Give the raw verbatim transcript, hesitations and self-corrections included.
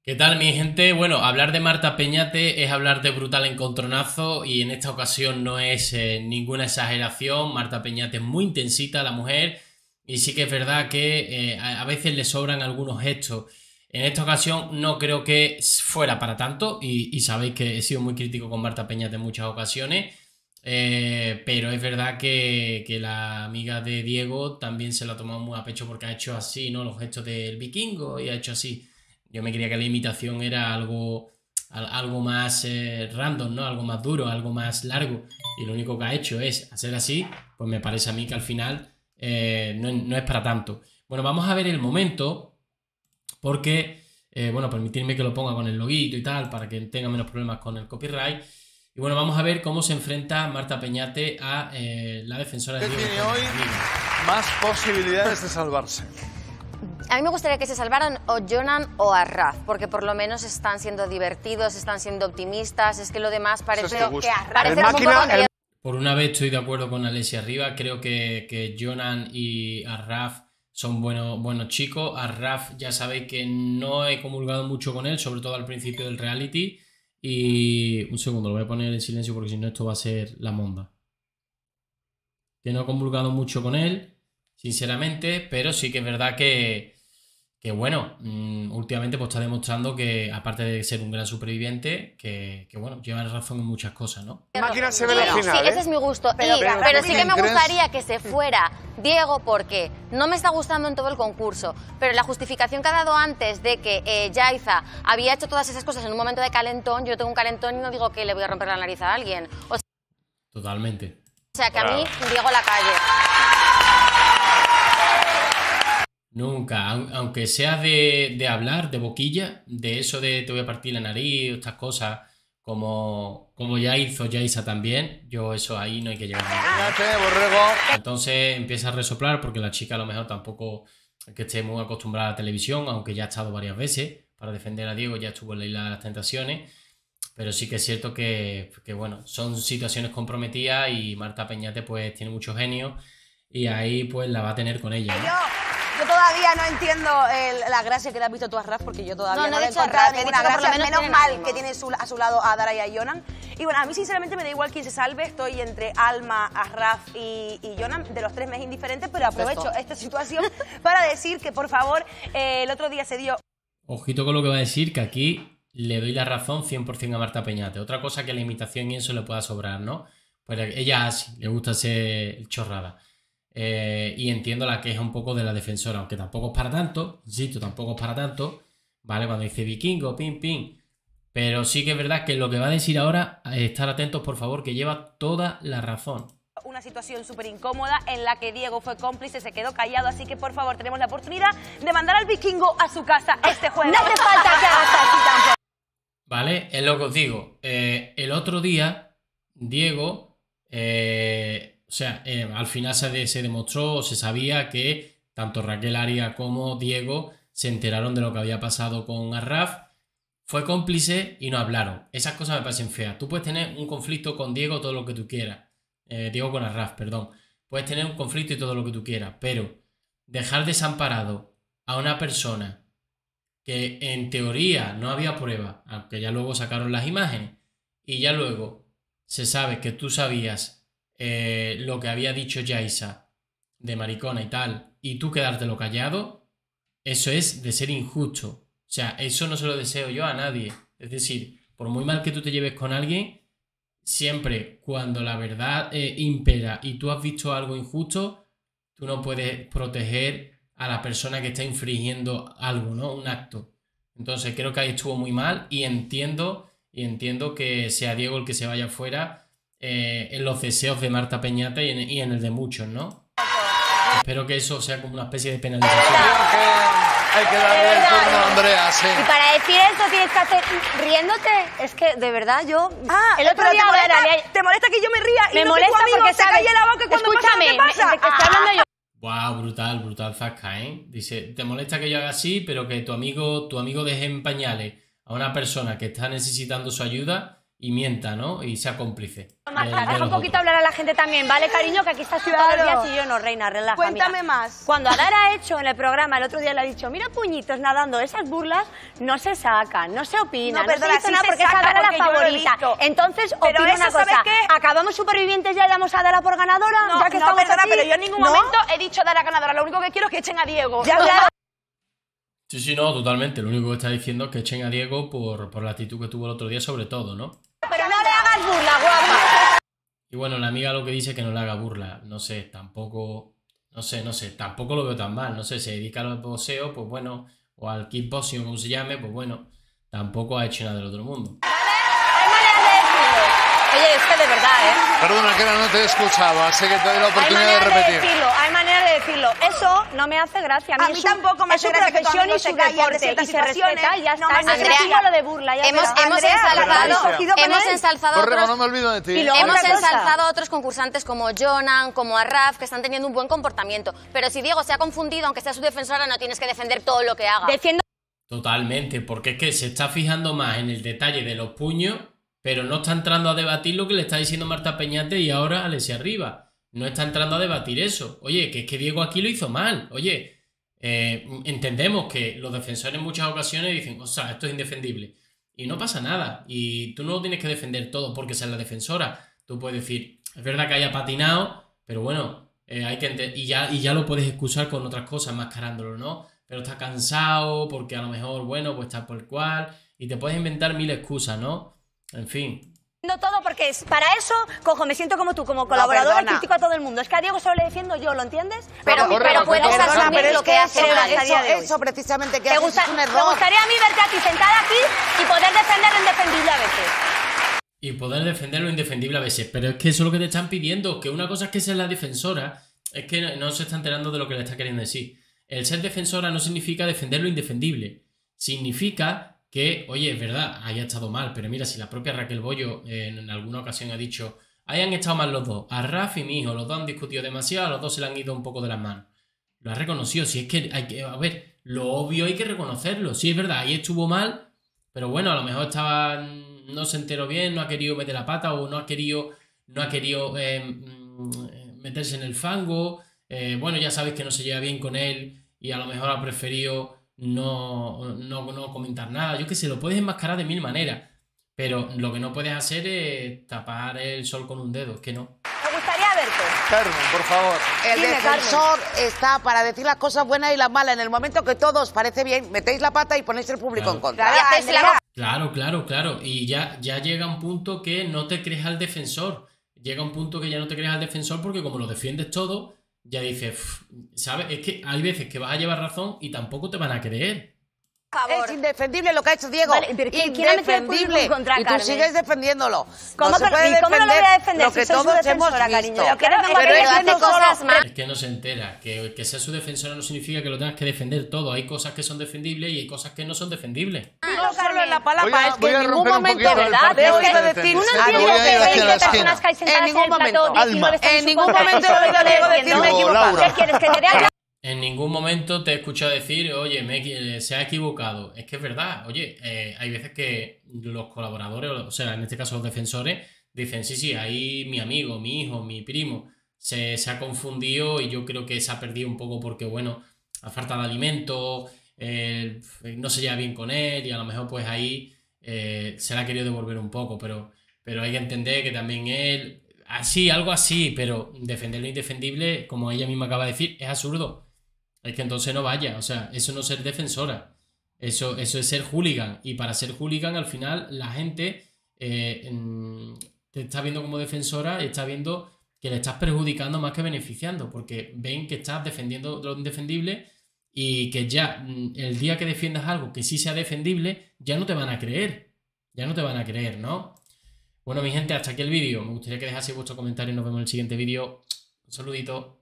¿Qué tal, mi gente? Bueno, hablar de Marta Peñate es hablar de brutal encontronazo y en esta ocasión no es eh, ninguna exageración. Marta Peñate es muy intensita, la mujer, y sí que es verdad que eh, a, a veces le sobran algunos gestos. En esta ocasión no creo que fuera para tanto y, y sabéis que he sido muy crítico con Marta Peñate en muchas ocasiones, eh, pero es verdad que, que la amiga de Diego también se lo ha tomado muy a pecho porque ha hecho así, ¿no? Los gestos del vikingo y ha hecho así. Yo me creía que la imitación era algo, algo más eh, random, ¿no? Algo más duro, algo más largo. Y lo único que ha hecho es hacer así, pues me parece a mí que al final eh, no, no es para tanto. Bueno, vamos a ver el momento, porque, eh, bueno, permitirme que lo ponga con el loguito y tal, para que tenga menos problemas con el copyright. Y bueno, vamos a ver cómo se enfrenta Marta Peñate a eh, la defensora de ¿Qué Diego. tiene hoy más posibilidades de salvarse? A mí me gustaría que se salvaran o Jonan o Arraf, porque por lo menos están siendo divertidos, están siendo optimistas. Es que lo demás parece Eso es que que Arraf- parece el un máquina, poco el- Por una vez estoy de acuerdo con Alessia Rivas. Creo que, que Jonan y Arraf son buenos, buenos chicos. Arraf ya sabéis que no he comulgado mucho con él, sobre todo al principio del reality. Y un segundo, lo voy a poner en silencio porque si no esto va a ser la monda. Que no he comulgado mucho con él, sinceramente, pero sí que es verdad que, que bueno, mmm, últimamente pues está demostrando que, aparte de ser un gran superviviente, que, que bueno, lleva razón en muchas cosas, ¿no? La máquina se ve Sí, al final, sí, ¿eh? ese es mi gusto. Pero- Y- pero- pero, sí que me ¿crees? gustaría que se fuera Diego, porque no me está gustando en todo el concurso, pero la justificación que ha dado antes de que eh, Yaiza había hecho todas esas cosas en un momento de calentón, yo tengo un calentón y no digo que le voy a romper la nariz a alguien. O Totalmente. sea, que a mí, Diego a la calle. Nunca, aun- aunque sea de, de hablar, de boquilla, de eso de te voy a partir la nariz, estas cosas, como, como ya hizo Yaiza también, yo eso ahí no hay que llegar a nada. Fíjate, borrego. Entonces empieza a resoplar porque la chica a lo mejor tampoco es que esté muy acostumbrada a la televisión, aunque ya ha estado varias veces para defender a Diego, ya estuvo en la Isla de las Tentaciones, pero sí que es cierto que, que bueno, son situaciones comprometidas y Marta Peñate pues tiene mucho genio y ahí pues la va a tener con ella, ¿no? Yo, yo todavía no entiendo el- la gracia que le has visto tú a Raf, porque yo todavía No, no, no he le he dicho a encontrado Raf, he ninguna dicho que por lo gracia. menos Menos tienen mal ánimo. que tiene su- a su lado a Dara y a Jonan. Y bueno, a mí sinceramente me da igual quién se salve. Estoy entre Alma, Arraf y, y Jonan. De los tres me es indiferente, pero aprovecho Perfecto. esta situación para decir que, por favor, eh, el otro día se dio Ojito con lo que va a decir, que aquí le doy la razón cien por cien a Marta Peñate. Otra cosa que la imitación y eso le pueda sobrar, ¿no? Pues ella así, le gusta ser chorrada. Eh, y entiendo la queja un poco de la defensora, aunque tampoco es para tanto, insisto, tampoco es para tanto, ¿vale? Cuando dice vikingo, pim, pim. Pero sí que es verdad que lo que va a decir ahora, eh, estar atentos, por favor, que lleva toda la razón. una situación súper incómoda en la que Diego fue cómplice, se quedó callado, así que por favor tenemos la oportunidad de mandar al vikingo a su casa este jueves. No hace falta que hagas así tampoco. ¿Vale? Es lo que os digo. Eh, el otro día, Diego, eh, o sea, eh, al final se, de- se demostró, se sabía que tanto Raquel Aria como Diego se enteraron de lo que había pasado con Arraf. Fue cómplice y no hablaron. Esas cosas me parecen feas. Tú puedes tener un conflicto con Diego, todo lo que tú quieras. Eh, Diego con Arraf, perdón. Puedes tener un conflicto y todo lo que tú quieras, pero dejar desamparado a una persona que en teoría no había prueba, aunque ya luego sacaron las imágenes, y ya luego se sabe que tú sabías eh, lo que había dicho Yaiza de maricona y tal, y tú quedártelo callado, eso es de ser injusto. O sea, eso no se lo deseo yo a nadie. Es decir, por muy mal que tú te lleves con alguien, siempre cuando la verdad eh, impera y tú has visto algo injusto, tú no puedes proteger a la persona que está infringiendo algo, ¿no? Un acto. Entonces creo que ahí estuvo muy mal y entiendo, y entiendo que sea Diego el que se vaya fuera eh, en los deseos de Marta Peñate y en, y en el de muchos, ¿no? Espero que eso sea como una especie de penalización. Creo que hay que darle el turno a Andrea, sí. Y para decir eso tienes que hacer riéndote. Es que de verdad yo. Ah, el otro pero día te molesta, a ver, Ale- te molesta que yo me ría y me no molesta que tu amigo porque se sabes. calle la boca cuando Escúchame, pasa lo que pasa. me- de que estoy Ah. hablando yo. Wow, brutal, brutal Zasca, ¿eh? Dice, te molesta que yo haga así, pero que tu amigo, tu amigo deje en pañales a una persona que está necesitando su ayuda, y mienta, ¿no? Y sea cómplice. Marta, deja un poquito hablar a la gente también, ¿vale, cariño? Que aquí estás tú todos los días y yo no, reina, relaja. Cuéntame mira. más. Cuando Adara ha hecho en el programa, el otro día le ha dicho, mira puñitos nadando, esas burlas no se sacan, no se opina, No, no, perdona, se dice sí nada se porque es saca, Adara la porque yo lo he favorita. visto. Entonces, Pero opino eso, una ¿sabes cosa, qué? ¿acabamos Supervivientes ya y damos a Adara por ganadora? No, ya que no, estamos perdona, aquí. pero yo en ningún ¿No? momento he dicho dar a ganadora. Lo único que quiero es que echen a Diego. Ya, ya. Sí, sí, no, totalmente. Lo único que está diciendo es que echen a Diego por, por la actitud que tuvo el otro día, sobre todo, ¿no? Pero no le hagas burla, guapa. Y bueno, la amiga lo que dice es que no le haga burla. No sé, tampoco... No sé, no sé, tampoco lo veo tan mal. No sé, se dedica al boxeo, pues bueno, o al kickboxing o como se llame, pues bueno, tampoco ha hecho nada del otro mundo. Hay maneras de decirlo. Oye, es que de verdad, ¿eh? Perdona, que no te he escuchado, así que te doy la Hay oportunidad de maneras de, repetir. decirlo, hay maneras de decirlo. Eso no me hace gracia. A mí es su- tampoco me es su hace gracia que tu profesión amigo y se su calle ante deporte ciertas y se situaciones. respeta y ya No está. me Y no hace se gracia. diga lo de burla, ya Hemos, verás. hemos Andrea, ensalzado, Andrea. cogido con hemos él. ensalzado a Corremos, otros, no me olvido de ti. Y luego hemos otra cosa. ensalzado a otros concursantes como Jonan, como a Raf, que están teniendo un buen comportamiento. Pero si Diego se ha confundido, aunque sea su defensora, no tienes que defender todo lo que haga. Defiendo Totalmente, porque es que se está fijando más en el detalle de los puños, pero no está entrando a debatir lo que le está diciendo Marta Peñate y ahora Alessia Rivas. No está entrando a debatir eso. Oye, que es que Diego aquí lo hizo mal. Oye, eh, entendemos que los defensores en muchas ocasiones dicen, o sea, esto es indefendible. Y no pasa nada. Y tú no lo tienes que defender todo porque seas la defensora. Tú puedes decir, es verdad que haya patinado, pero bueno, eh, hay que ente- y ya, y ya lo puedes excusar con otras cosas, mascarándolo, ¿no? Pero está cansado porque a lo mejor, bueno, pues está por el cual. Y te puedes inventar mil excusas, ¿no? En fin. todo porque es, para eso, cojo, me siento como tú, como colaboradora, perdona. critico a todo el mundo. Es que a Diego solo le defiendo yo, ¿lo entiendes? Pero, Corre, pero corre, puedes corre. Perdona, asumir pero lo es que que hace eso, mal. hasta el día de eso, hoy. eso precisamente que Me, haces gusta- es un me error. gustaría a mí verte aquí, sentada aquí y poder defender lo indefendible a veces. Y poder defender lo indefendible a veces. Pero es que eso es lo que te están pidiendo. Que una cosa es que seas la defensora. Es que no, no se está enterando de lo que le está queriendo decir. El ser defensora no significa defender lo indefendible. Significa que, oye, es verdad, haya estado mal. Pero mira, si la propia Raquel Bollo eh, en alguna ocasión ha dicho, hayan estado mal los dos. A Raf y mi hijo, los dos han discutido demasiado. A los dos se le han ido un poco de las manos. Lo ha reconocido. Si es que hay que, a ver, lo obvio hay que reconocerlo. Sí, es verdad, ahí estuvo mal. Pero bueno, a lo mejor estaba, no se enteró bien, no ha querido meter la pata o no ha querido, no ha querido eh, mm, meterse en el fango. Eh, bueno, ya sabéis que no se lleva bien con él y a lo mejor ha preferido no, no, no comentar nada. Yo qué sé, lo puedes enmascarar de mil maneras. Pero lo que no puedes hacer es tapar el sol con un dedo, es que no. Me gustaría verte. Carmen, por favor. El Dime, defensor está para decir las cosas buenas y las malas. En el momento que todo os parece bien, metéis la pata y ponéis el público Claro. en contra. Y hacéis la- Claro, claro, claro. Y ya, ya llega un punto que no te crees al defensor. Llega un punto que ya no te crees al defensor porque como lo defiendes todo, ya dices, "Uf", ¿sabes? Es que hay veces que vas a llevar razón y tampoco te van a creer. Por favor. Es indefendible lo que ha hecho Diego. Vale, pero ¿quién- quién ha metido el público Indefendible. en contra, Y tú Carmen? sigues defendiéndolo. ¿Cómo no se que- puede y cómo no lo voy a defender defender lo si que soy su todos hemos defensora, visto. cariño? Yo quiero que Pero Pero él es que hace no solo- cosas mal. Es que no se entera. Que, que sea su defensora no significa que lo tengas que defender todo. Hay cosas que son defendibles y hay cosas que no son defendibles. No solo en la palabra, Voy a- es que voy a en ningún romper un momento, poquito el ¿verdad? partido Veo de que defensa. decir, Tú no Me entiendes voy a ir que hacia veinte la esquina. personas que hay sentadas En ningún el plató, momento. diecinueve están En su ningún contra. momento Eso he es oído lo a que Diego estoy decirme diciendo. equivocado. ¿Qué quieres? ¿Que te dé a- En ningún momento te he escuchado decir, oye, me, he- se ha equivocado. Es que es verdad. Oye, eh, hay veces que los colaboradores, o sea, en este caso los defensores, dicen, sí, sí, ahí mi amigo, mi hijo, mi primo, se, se ha confundido y yo creo que se ha perdido un poco porque, bueno, a falta de alimento, eh, no se lleva bien con él y a lo mejor pues ahí eh, se le ha querido devolver un poco, pero, pero hay que entender que también él, así, algo así, pero defender lo indefendible, como ella misma acaba de decir, es absurdo. Es que entonces no vaya, o sea, eso no es ser defensora, eso, eso es ser hooligan. Y para ser hooligan, al final, la gente eh, en- te está viendo como defensora y está viendo que le estás perjudicando más que beneficiando, porque ven que estás defendiendo lo indefendible y que ya mm, el día que defiendas algo que sí sea defendible, ya no te van a creer, ya no te van a creer, ¿no? Bueno, mi gente, hasta aquí el vídeo. Me gustaría que dejaseis vuestro comentario y nos vemos en el siguiente vídeo. Un saludito.